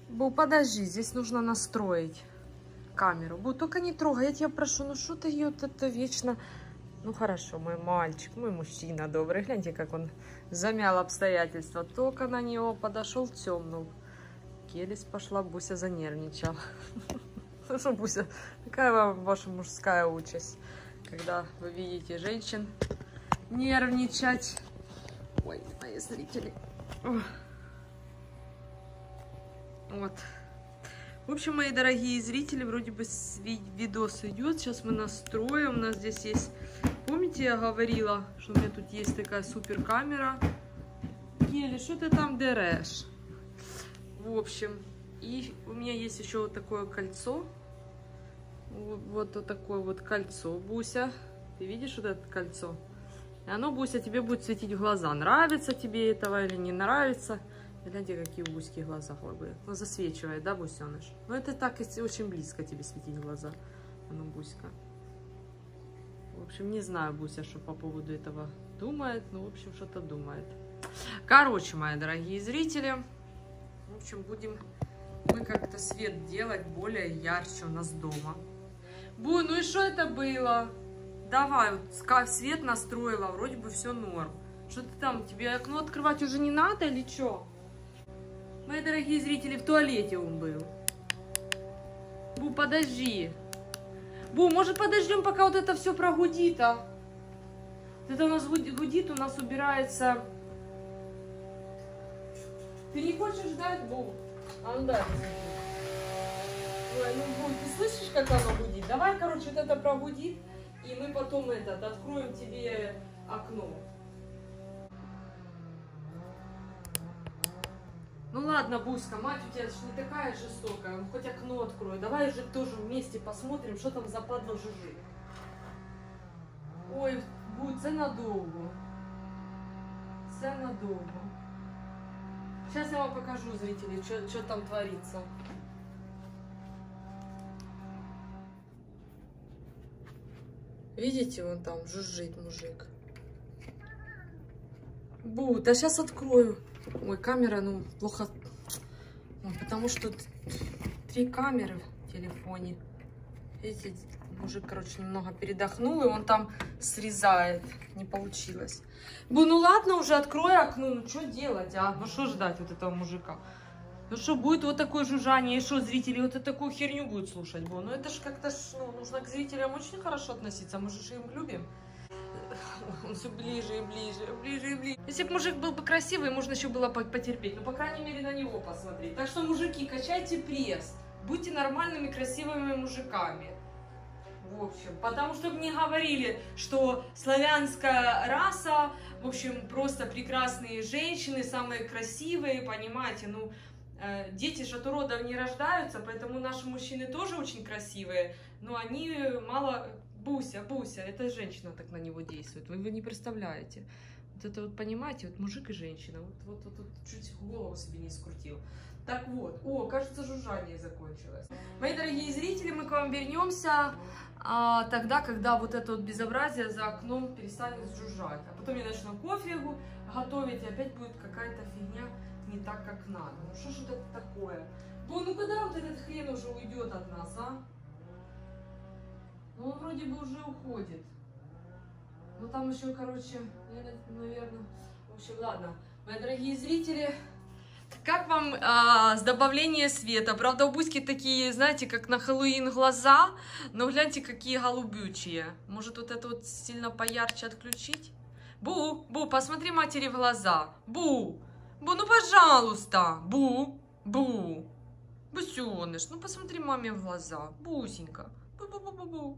Бу, подожди, здесь нужно настроить камеру. Бу, только не трогай, я тебя прошу, ну что ты ее это вечно... Ну хорошо, мой мальчик, мой мужчина добрый. Гляньте, как он замял обстоятельства. Только на него подошел, темнул. Келись пошла, Буся занервничала. Ну что, Буся, какая вам ваша мужская участь, когда вы видите женщин нервничать? Ой, мои зрители. Вот. В общем, мои дорогие зрители, вроде бы видос идет. Сейчас мы настроим. У нас здесь есть... Помните, я говорила, что у меня тут есть такая супер камера? Келли, что ты там дерешь? В общем, и у меня есть еще вот такое кольцо. Вот такое вот кольцо, Буся. Ты видишь вот это кольцо? И оно, Буся, тебе будет светить в глаза. Нравится тебе этого или не нравится? Гляньте, какие у Буськи глаза были. Ну, засвечивает, да, Бусеныш? Ну, это так, если очень близко тебе светить в глаза. Ну, Буська. В общем, не знаю, Буся, что по поводу этого думает. Ну, в общем, что-то думает. Короче, мои дорогие зрители. В общем, будем мы как-то свет делать более ярче у нас дома. Бу, ну и что это было? Давай, вот свет настроила, вроде бы все норм. Что ты там, тебе окно открывать уже не надо или что? Мои дорогие зрители, в туалете он был. Бу, подожди. Бу, может подождем, пока вот это все прогудит, а? Вот это у нас гудит, у нас убирается. Ты не хочешь ждать, Бу? А ну да. Ой, ну, Бу, ты слышишь, как оно гудит? Давай, короче, вот это прогудит, и мы потом откроем тебе окно. Ну ладно, Буська, мать у тебя же не такая жестокая, ну хоть окно открой. Давай же тоже вместе посмотрим, что там за падла жужжит. Ой, Будь, це надовго. Це надовго. Сейчас я вам покажу, зрители, что там творится. Видите, вон там жужжит мужик. Будь, а сейчас открою. Ой, камера, ну, плохо. Ой, потому что 3 камеры в телефоне. Видите, мужик, короче, немного передохнул, и он там срезает. Не получилось. Бу, ну ладно, уже открой окно. Ну, что делать, а? Ну, что ждать вот этого мужика? Ну, что, будет вот такое жужжание, и что, зрители вот такую херню будут слушать? Бу, ну, это ж как-то, ну, нужно к зрителям очень хорошо относиться. Мы же им любим. Он все ближе и ближе, ближе и ближе. Если бы мужик был бы красивый, можно еще было потерпеть. Но, по крайней мере, на него посмотреть. Так что, мужики, качайте пресс. Будьте нормальными, красивыми мужиками. В общем, потому что не говорили, что славянская раса, в общем, просто прекрасные женщины, самые красивые, понимаете, ну, дети же от уродов не рождаются, поэтому наши мужчины тоже очень красивые, но они мало... Буся, Буся, эта женщина так на него действует, вы не представляете. Вот это вот, понимаете, вот мужик и женщина, вот чуть голову себе не скрутил. Так вот, о, кажется, жужжание закончилось. Мои дорогие зрители, мы к вам вернемся тогда, когда вот это вот безобразие за окном перестанет жужжать. А потом я начну кофе готовить, и опять будет какая-то фигня не так, как надо. Ну что ж это такое? Ну когда вот этот хрен уже уйдет от нас, а? Ну он вроде бы уже уходит. Ну там еще, короче, наверное... В общем, ладно. Мои дорогие зрители... Как вам с добавлением света? Правда, у Буськи такие, знаете, как на Хэллоуин глаза, но гляньте, какие голубючие. Может, вот это вот сильно поярче отключить? Бу, посмотри матери в глаза. Бу, ну пожалуйста. Бу, Бусёныш, ну посмотри маме в глаза. Бусенька. Бу.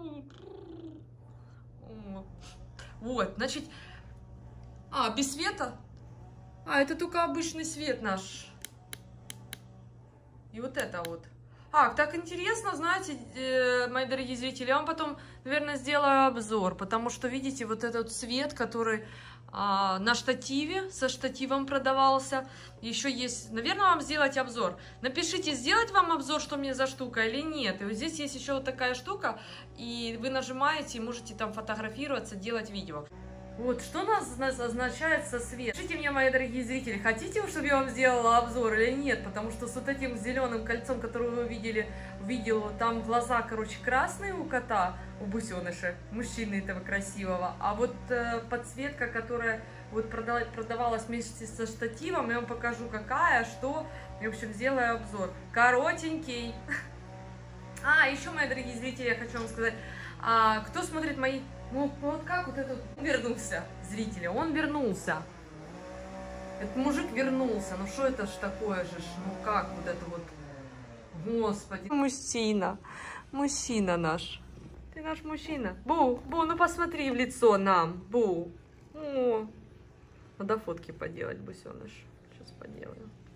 Вот, значит... без света? Это только обычный свет наш. И вот это вот. Так интересно, знаете, мои дорогие зрители, я вам потом, наверное, сделаю обзор, потому что, видите, вот этот свет, который на штативе, со штативом продавался, еще есть, наверное, вам сделать обзор. Напишите, сделать вам обзор, что мне за штука или нет. И вот здесь есть еще вот такая штука, и вы нажимаете, и можете там фотографироваться, делать видео. Вот, что нас означает со свет? Скажите мне, мои дорогие зрители, хотите, чтобы я вам сделала обзор или нет? Потому что с вот этим зеленым кольцом, которое вы видели в видео, там глаза, короче, красные у кота, у бусеныша, мужчины этого красивого. А вот подсветка, которая вот продавалась вместе со штативом, я вам покажу, какая, что. В общем, сделаю обзор. Коротенький. Еще, мои дорогие зрители, я хочу вам сказать, кто смотрит мои... Ну, вот как вот этот... Вернулся, зрители, он вернулся. Этот мужик вернулся. Ну, что это ж такое же? Ну, как вот это вот... Господи. Мужчина. Мужчина наш. Ты наш мужчина. Бу, ну посмотри в лицо нам. Бу. О. Надо фотки поделать, бусеныш. Сейчас поделаю.